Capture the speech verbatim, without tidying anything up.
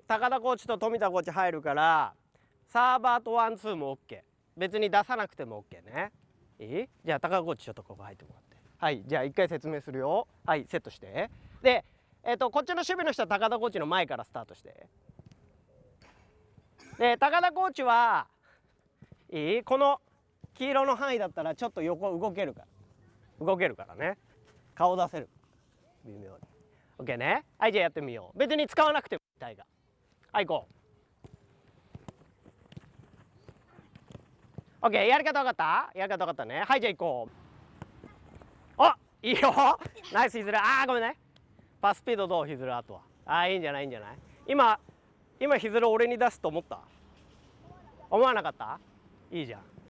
高田コーチと富田コーチ入るからサーバーとワンツーも OK。 別に出さなくても OK ね。いい？じゃあ高田コーチちょっとここ入ってもらって。はい、じゃあ一回説明するよ。はい、セットして。で、えっとこっちの守備の人は高田コーチの前からスタートして。で高田コーチはいい？この黄色の範囲だったらちょっと横動けるから動けるからね。顔出せる微妙に。 OK ね。はい、じゃあやってみよう。別に使わなくてもいい体が。はい、行こう。 OK、 やり方分かった？やり方分かったね。はい、じゃあ行こう。あ、いいよナイスヒズル。あーごめんね。パススピードどう？ヒズルあとは。あーいいんじゃないいいんじゃない。今今ヒズル俺に出すと思った？思わなかった？いいじゃん。